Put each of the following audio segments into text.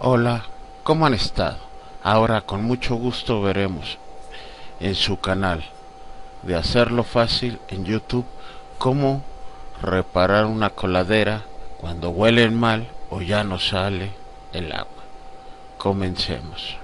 Hola, ¿cómo han estado? Ahora con mucho gusto veremos en su canal de Hacerlo Fácil en YouTube cómo reparar una coladera cuando huelen mal o ya no sale el agua. Comencemos.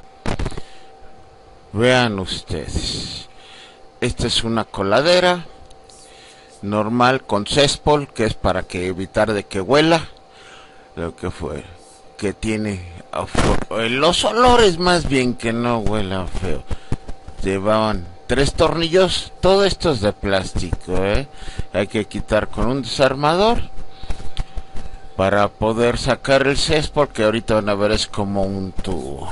Vean ustedes, esta es una coladera normal con céspol, que es para que evitar de que huela, lo que fue, que tiene los olores, más bien que no huelan feo. Llevaban 3 tornillos, todo esto es de plástico, hay que quitar con un desarmador para poder sacar el céspol, que ahorita van a ver es como un tubo.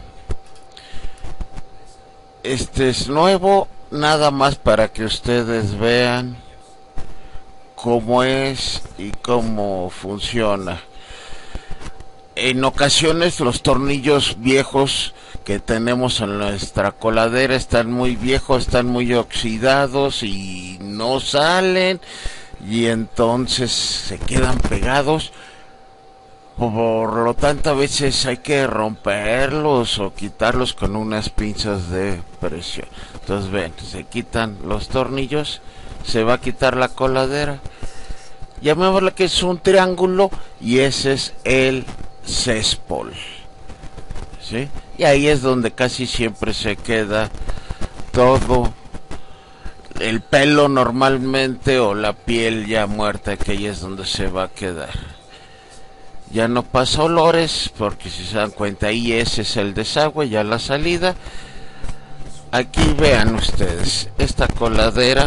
Este es nuevo, nada más para que ustedes vean cómo es y cómo funciona. En ocasiones los tornillos viejos que tenemos en nuestra coladera están muy viejos, están muy oxidados y no salen, y entonces se quedan pegados. Por lo tanto, a veces hay que romperlos o quitarlos con unas pinzas de presión. Entonces ven, se quitan los tornillos, se va a quitar la coladera, llamémosle que es un triángulo, y ese es el céspol, ¿sí? Y ahí es donde casi siempre se queda todo el pelo normalmente, o la piel ya muerta, que ahí es donde se va a quedar. Ya no pasa olores, porque si se dan cuenta ahí ese es el desagüe, ya la salida. Aquí vean ustedes, esta coladera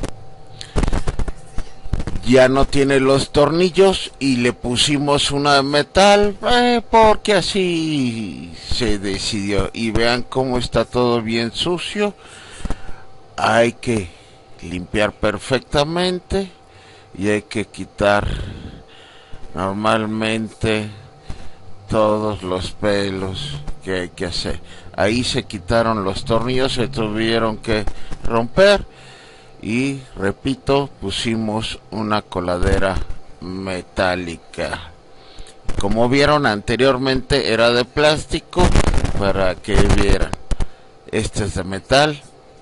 ya no tiene los tornillos y le pusimos una de metal, porque así se decidió. Y vean cómo está todo bien sucio. Hay que limpiar perfectamente y hay que quitar normalmente todos los pelos que hay que hacer. Ahí se quitaron los tornillos, se tuvieron que romper. Y repito, pusimos una coladera metálica. Como vieron anteriormente era de plástico, para que vieran. Este es de metal.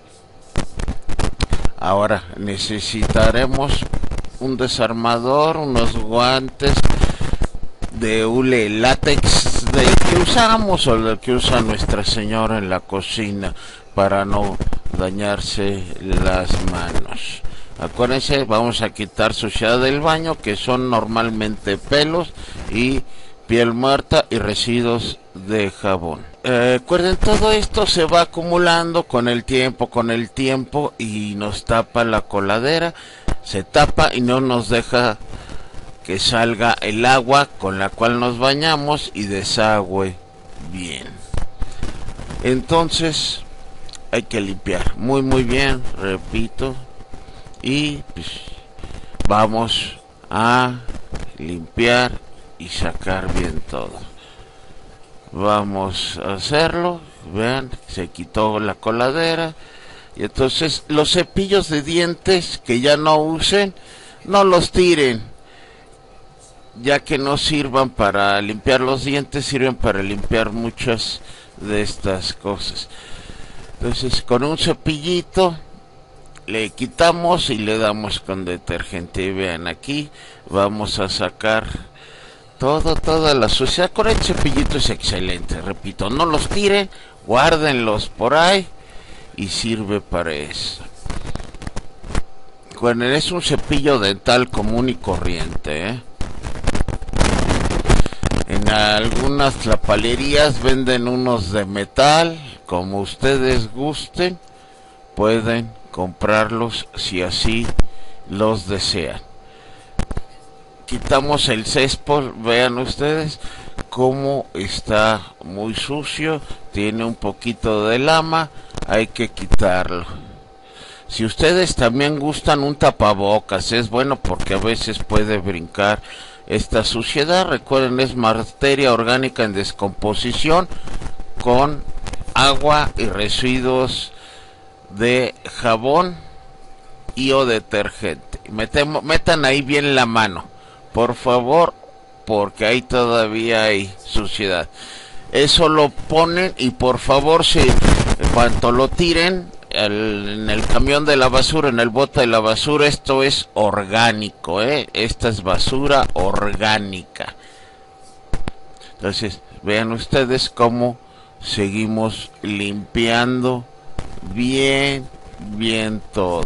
Ahora necesitaremos un desarmador, unos guantes de hule látex, del que usamos o del que usa nuestra señora en la cocina, para no dañarse las manos. Acuérdense, vamos a quitar suciedad del baño, que son normalmente pelos y piel muerta y residuos de jabón. Recuerden, todo esto se va acumulando con el tiempo, y nos tapa la coladera, se tapa y no nos deja que salga el agua con la cual nos bañamos y desagüe bien. Entonces hay que limpiar muy bien, repito, y pues vamos a limpiar y sacar bien todo. Vamos a hacerlo. Vean, se quitó la coladera. Y entonces los cepillos de dientes que ya no usen, no los tiren, ya que no sirvan para limpiar los dientes, sirven para limpiar muchas de estas cosas. Entonces con un cepillito le quitamos y le damos con detergente. Y vean, aquí vamos a sacar toda la suciedad. Con el cepillito es excelente, repito, no los tiren, guárdenlos por ahí, y sirve para eso. Bueno, es un cepillo dental común y corriente, En algunas tlapalerías venden unos de metal, como ustedes gusten, pueden comprarlos si así los desean. Quitamos el céspol, vean ustedes cómo está muy sucio, tiene un poquito de lama, hay que quitarlo. Si ustedes también gustan un tapabocas, es bueno porque a veces puede brincar esta suciedad. Recuerden, es materia orgánica en descomposición con agua y residuos de jabón y o detergente. Metan ahí bien la mano, por favor, porque ahí todavía hay suciedad. Eso lo ponen y por favor, si cuanto lo tiren en el camión de la basura, en el bote de la basura, esto es orgánico, esta es basura orgánica. Entonces, vean ustedes cómo seguimos limpiando bien, bien todo.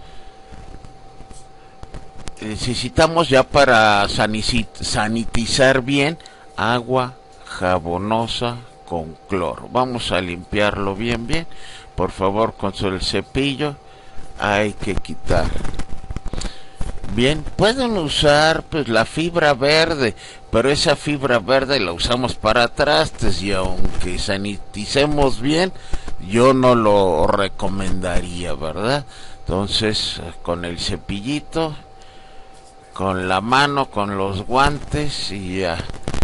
Necesitamos ya para sanitizar bien agua jabonosa con cloro. Vamos a limpiarlo bien, bien. Por favor, con el cepillo hay que quitar. Bien, pueden usar pues la fibra verde, pero esa fibra verde la usamos para trastes y aunque saniticemos bien, yo no lo recomendaría, ¿verdad? Entonces, con el cepillito, con la mano, con los guantes y ya.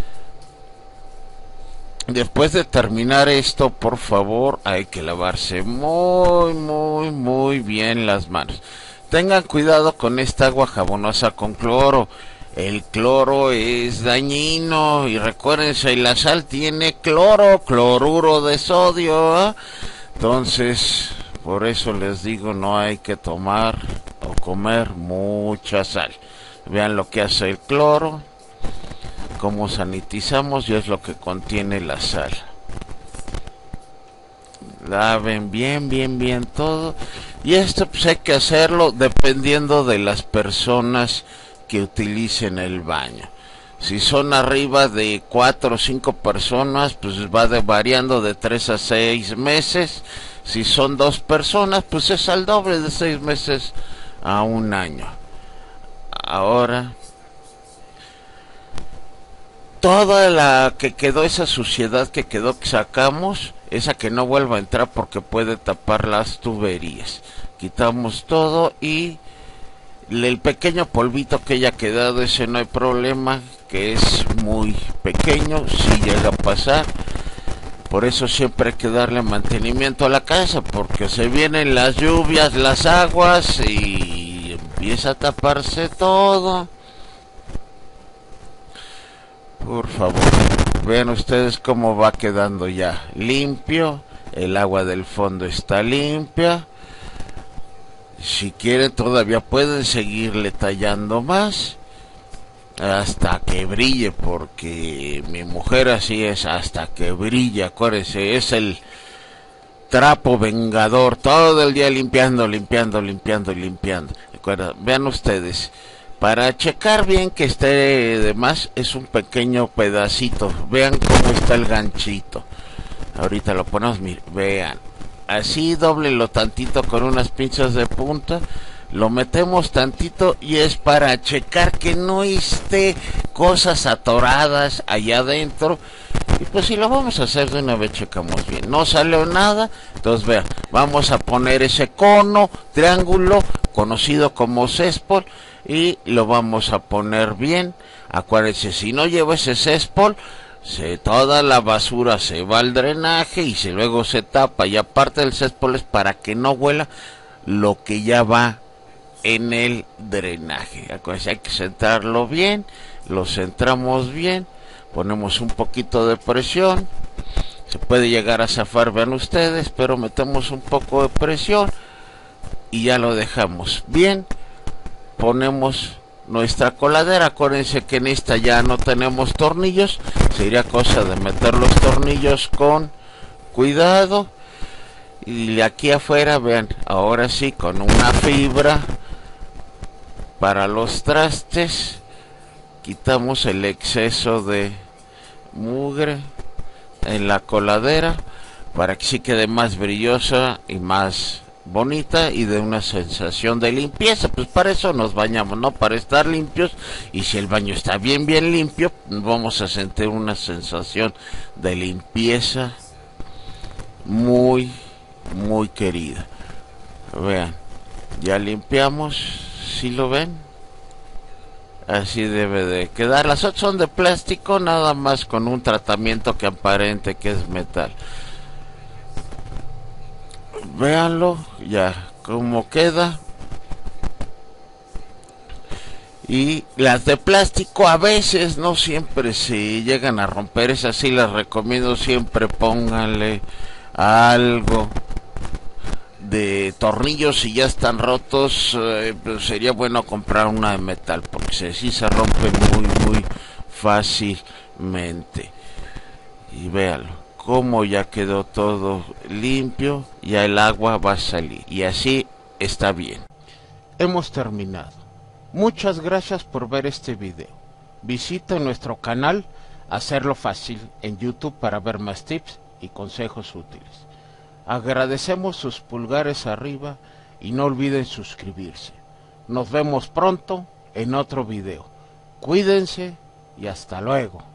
Después de terminar esto, por favor, hay que lavarse muy, muy, muy bien las manos. Tengan cuidado con esta agua jabonosa con cloro. El cloro es dañino y recuérdense, la sal tiene cloro, cloruro de sodio, ¿eh? Entonces, por eso les digo, no hay que tomar o comer mucha sal. Vean lo que hace el cloro, cómo sanitizamos y es lo que contiene la sal. Laven bien, bien, bien todo. Y esto pues hay que hacerlo dependiendo de las personas que utilicen el baño. Si son arriba de 4 o 5 personas, pues va variando de 3 a 6 meses. Si son 2 personas, pues es al doble, de 6 meses a 1 año. Ahora, toda la que quedó, esa suciedad que quedó, que sacamos, esa que no vuelva a entrar porque puede tapar las tuberías. Quitamos todo y el pequeño polvito que haya quedado, ese no hay problema, que es muy pequeño, si llega a pasar. Por eso siempre hay que darle mantenimiento a la casa, porque se vienen las lluvias, las aguas y empieza a taparse todo. Por favor, vean ustedes cómo va quedando ya limpio. El agua del fondo está limpia. Si quieren todavía pueden seguirle tallando más hasta que brille, porque mi mujer así es, hasta que brille. Acuérdense, es el trapo vengador, todo el día limpiando, limpiando, limpiando y limpiando. Vean ustedes, para checar bien que esté de más, es un pequeño pedacito. Vean cómo está el ganchito. Ahorita lo ponemos, vean. Así doblelo tantito con unas pinzas de punta. Lo metemos tantito y es para checar que no esté cosas atoradas allá adentro. Y pues si lo vamos a hacer de una vez, checamos bien. No salió nada, entonces vean, vamos a poner ese cono, triángulo, conocido como céspol, y lo vamos a poner bien. Acuérdense, si no lleva ese céspol, toda la basura se va al drenaje y luego se tapa. Y aparte del céspol es para que no huela lo que ya va en el drenaje. Acuérdense, hay que centrarlo bien, lo centramos bien, ponemos un poquito de presión. Se puede llegar a zafar, vean ustedes, pero metemos un poco de presión y ya lo dejamos bien. Ponemos nuestra coladera. Acuérdense que en esta ya no tenemos tornillos, sería cosa de meter los tornillos con cuidado. Y aquí afuera, vean, ahora sí, con una fibra para los trastes, quitamos el exceso de mugre en la coladera para que sí quede más brillosa y más bonita y de una sensación de limpieza. Pues para eso nos bañamos, ¿no? Para estar limpios. Y si el baño está bien, bien limpio, vamos a sentir una sensación de limpieza muy, muy querida. Vean, ya limpiamos, ¿sí lo ven? Así debe de quedar. Las otras son de plástico, nada más con un tratamiento que aparente que es metal. Véanlo ya cómo queda. Y las de plástico a veces, no siempre se llegan a romper. Esas sí las recomiendo siempre. Pónganle algo de tornillos. Si ya están rotos, pues sería bueno comprar una de metal, porque sí se rompe muy fácilmente. Y véalo, como ya quedó todo limpio, ya el agua va a salir. Y así está bien. Hemos terminado. Muchas gracias por ver este video. Visita nuestro canal Hacerlo Fácil en YouTube para ver más tips y consejos útiles. Agradecemos sus pulgares arriba y no olviden suscribirse. Nos vemos pronto en otro video. Cuídense y hasta luego.